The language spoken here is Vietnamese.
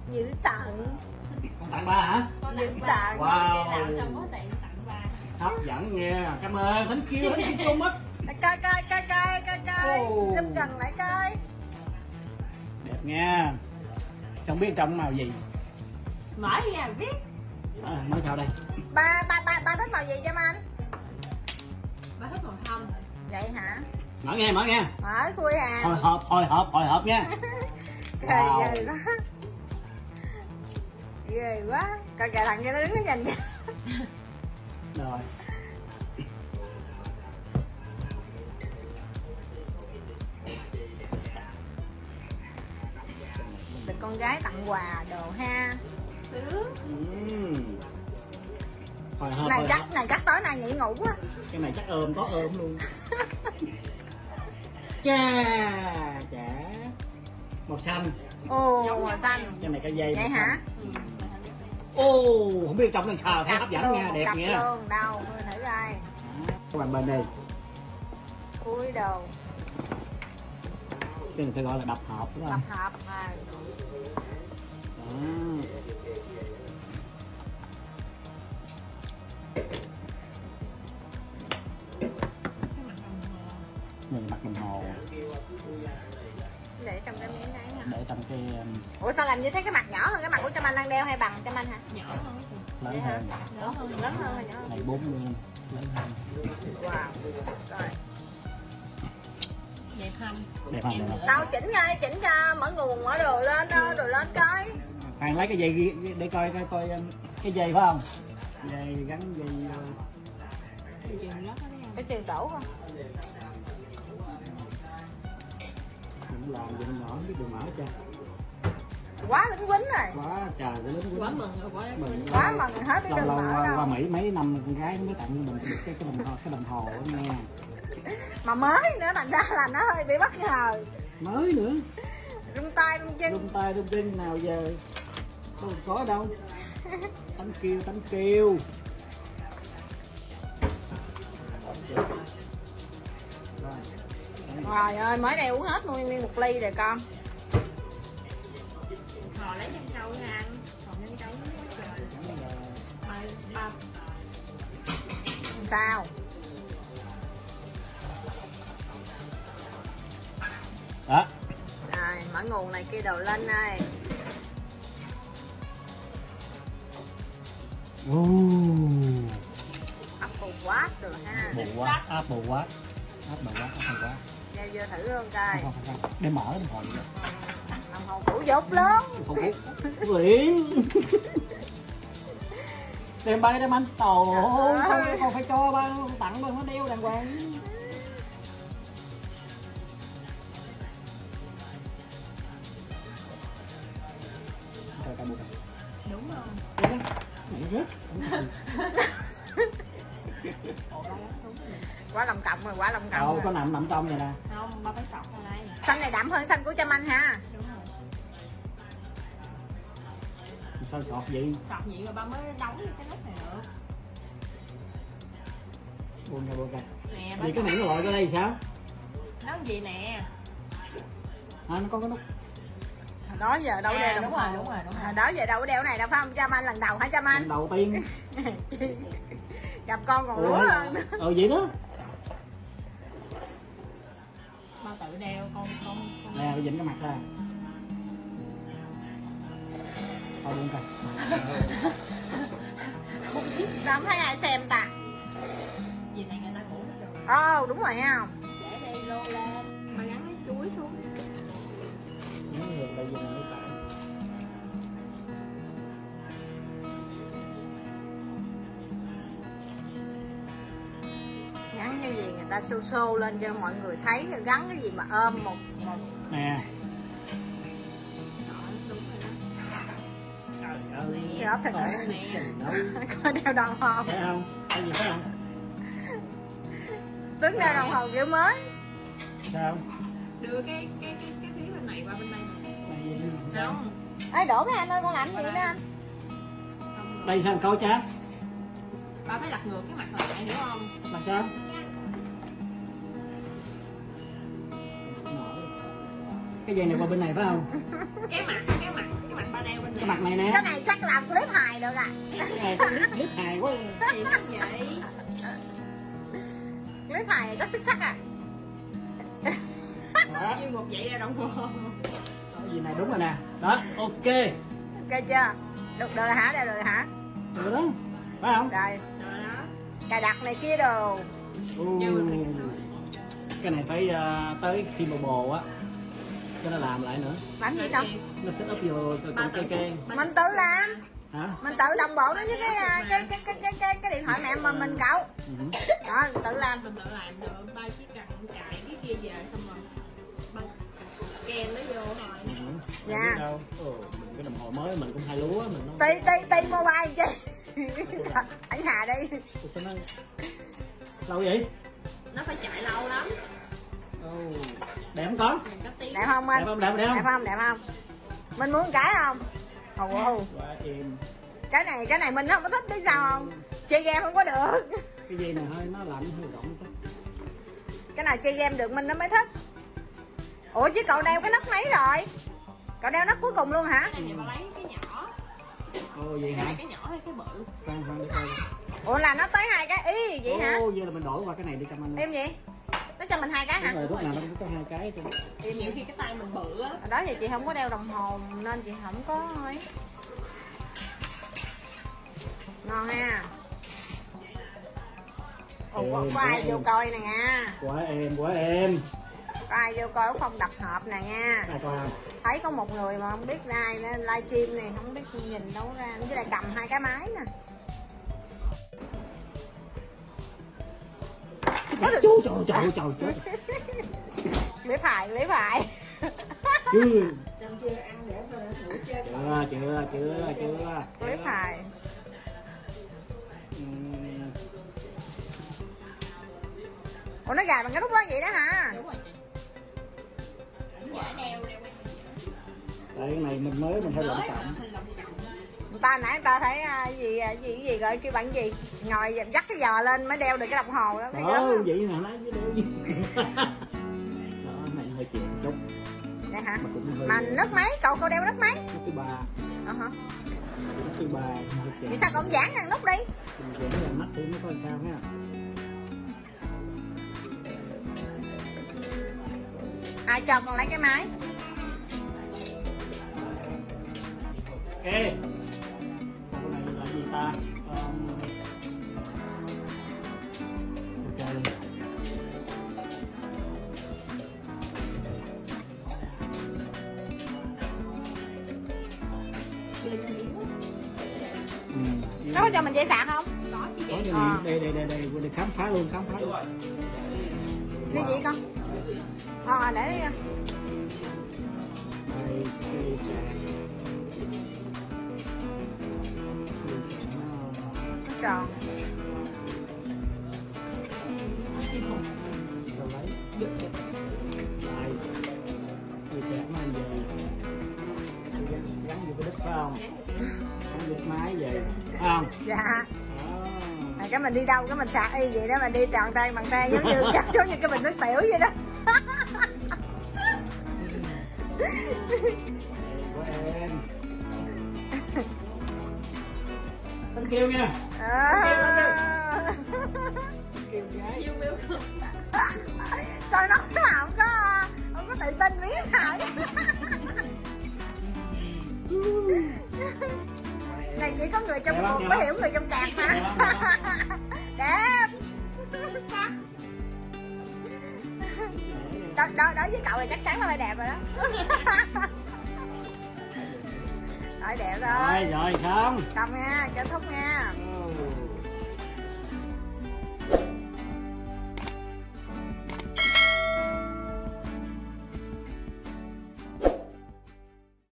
Dữ tận. Con tặng ba hả? Dữ tận. Wow. Không có tiền tặng ba. Hấp dẫn nghe. Cảm ơn. Thánh kêu so much. Coi. Oh. Zoom gần lại coi. Đẹp nha. Không biết trong màu gì. Mở ra biết. Nói sao đây? Ba thích màu gì cho anh? Ba thích màu hồng. Vậy hả? Mở nghe. Mở khui à. Hồi hộp nha. Wow. Ghê quá. Coi kìa thằng kia nó đứng nó nhìn kìa. Rồi. Được con gái tặng quà đồ ha. Hồi hộp. Này chắc tối nay nghỉ ngủ quá. Cái này chắc ôm có ôm luôn. Chà. Màu xanh. Ồ, màu xanh. Cái này cái dây. Vậy hả? Ô, không biết trong này sao thấy hấp dẫn nha, đẹp cặp nha. luôn, đâu, thử coi. Các bạn bên đây. Cúi đầu. Cái người ta gọi là đập hộp đúng không? Đập hộp à. Mình mặc đồng hồ. Để trong cái miếng đấy hả? Để trong cái. Ủa sao làm như thế cái mặt nhỏ hơn cái mặt của Trâm Anh đang đeo hay bằng Trâm Anh hả? Nhỏ hơn. Lớn hơn. Lớn hơn hay nhỏ hơn? Này 40 lớn hơn. Wow. Rồi. Đẹp không? Đẹp không? Tao chỉnh cho mở nguồn mở đồ lên coi. Hoàng lấy cái dây để coi cái dây phải không? Dây gắn dây. Cái chuyền đổ không? Đừng làm gì nhỏ biết đường mở chưa? Quá lính quýnh rồi. Quá trời cái lính Quá mừng rồi, Quá mừng hết cái lâu đường mở đâu. qua Mỹ mấy năm con gái nó mới tặng mình cái đồng hồ đó nghe. Mà mới nữa thành ra là nó hơi bị bất ngờ. Mới nữa. Rung tay rung chân. Rung tay rung chân nào giờ đâu có đâu. Tánh kêu. Trời ơi, mới đây uống hết nguyên một ly rồi con. Thò lấy nhân trâu nha anh. Còn nhân trâu ba. Sao? Đó. Rồi, mở nguồn này kia đồ lên đây. Apple Watch rồi ha. Apple Watch. Đeo vô thử luôn coi. Không. Để mở đồng hồ vậy. Đồng hồ cũ dốt luôn. Đồng hồ cũ. Quyển. Đem bay đem anh. Trời không phải cho ba tặng ba nó đeo đàng hoàng. Đúng không? Quá lòng cộng rồi, Có nằm trong vậy nè. Không, ba phải sọt vào đây. Xanh này đậm hơn xanh của Trâm Anh ha. Đúng rồi. Sao sọt gì? Sọt vậy rồi ba mới đóng cái nút này được. Buông ra. Nè, Vì cái này nó gọi ra đây sao? nó gì nè. Nó có cái nút. Đó giờ đâu đeo đúng rồi. Đó giờ đâu có đeo này đâu phải không Trâm Anh, lần đầu hả Trâm Anh? Lần đầu tiên. Gặp con còn lúa hơn. Vậy đó. Ba tự đeo con. Nè, bây giờ cái mặt ra. Thôi buông coi. Sao không thấy ai xem ta? Gì này người ta ngủ hết rồi. Đúng rồi ha. Để đây lô lên. Ba gắn cái chuối xuống. Những người đây dùng mới phải. Gắn cái gì người ta show lên cho mọi người thấy, gắn cái gì mà ôm một Nè. Trời ơi, thật có đeo đồng hồ. Thấy không? Thấy gì thấy không? Tướng đeo đồng hồ kiểu mới. Sao? Đưa cái phía bên này qua bên đây nè. Không. Ê đổ cái anh ơi, con làm gì nữa anh? Đây sao coi cha? Ba phải đặt ngược cái mặt lại hiểu không? Là sao? Cái dây này qua bên này phải không? Cái mặt ba đeo bên này. cái mặt này nè. Cái này chắc làm clip hài được à. Cái này có clip hài quá. Gì vậy? Clip hài rất xuất sắc à. Đó. Như một vậy là đồng hồ. Cái gì này đúng rồi nè. Đó, ok. Ok chưa? Được rồi hả? Đều được hả? Được đó. Phải không? Rồi. Rồi đó. Cài đặt này kia đồ. Cái này phải tới khi mà bồ á cho nó làm lại nữa. Làm gì đâu? Nó set up vô cái Mình tự làm. hả? Mình tự đồng bộ nó với cái điện thoại mẹ mà mình cậu. Đó, tự làm. Mình tự làm được, ba chỉ cần cài cái kia về xong rồi bật scan nó vô thôi. Dạ. Đâu. Mình cái đồng hồ mới mình cũng hay lúa mình nó. Ti mobile chi. Anh Hà đi. Ủa, sao nó lâu vậy? Nó phải chạy lâu lắm. Đẹp không con? Mình có tiếng. Đẹp không anh? Đẹp không? Đẹp không? Mình muốn cái không? Ồ. Quá êm. Cái này mình không có thích, biết sao không? Chơi game không có được. Cái dây này hơi nó lạnh hơi rộng chút. Cái nào chơi game được mình nó mới thích. Ủa chứ cậu đeo cái nấc mấy rồi? Cậu đeo nấc cuối cùng luôn hả? Cái này thì bà lấy cái nhỏ. Vậy hả? Cái nhỏ hay cái bự? Khoan để coi. Ủa là nó tới 2 cái y vậy hả? Vậy là mình đổi qua cái này đi Cam Anh. Em gì? Nó cho mình 2 cái hả? Đúng rồi, lúc nào nó cũng có 2 cái cho. Nhiều khi cái tay mình bự á. Ở đó thì chị không có đeo đồng hồ nên chị không có ấy. Ngon ha. Ủa, có ai vô coi nè nha. Quá em. Có ai vô coi phòng đập hộp nè nha. Ai coi không? Thấy có một người mà không biết ai livestream này không biết nhìn đâu ra. Với lại cầm 2 cái máy nè. Trời. Lấy phải. Chưa. Chưa ăn để Chưa. Lấy phải. Ủa nó gài bằng cái nút đó vậy đó hả? Đúng rồi chị. Giả đeo. Đây cái này mình mới mình hơi lộng cộng. Người ta nãy người ta thấy gì gọi kêu bạn gì ngồi dắt cái giò lên mới đeo được cái đồng hồ đó. Vậy nè nói với đeo gì. Đó này hơi chịu một chút. Vậy hả? Mà nước mấy? Cậu đeo nước mấy? Nước thứ 3. Hả? Nước thứ 3. Vì sao cậu không giãn đằng nút đi? Mình giãn đằng mắt thử nó coi sao ha. Ai cho con lấy cái máy? Ok. Cái này là gì ta? Ok. Nó có cho mình dây sạc không? Có chứ chị. Đây để khám phá luôn. Cái gì con? Để đi. Đây cái sạc. Nó tròn. Rồi lấy. Đây. Cái sạc nó như vậy. Gắn vô cái đít phải không? Gắn vô cái máy vậy. Phải không? Dạ. Cái mình đi đâu cái mình sạc y vậy đó, mình đi toàn tay bằng tay giống như cái bình nước tiểu vậy đó. Của em. Anh kêu nha. Kêu gái. Sao nó không có tự tin biết hả? Này chỉ có người trong cuộc có hiểu người trong cạc hả? Đẹp. Đối với cậu thì chắc chắn là phải đẹp rồi đó. Rồi đẹp rồi. Rồi xong. Xong nha, kết thúc nha.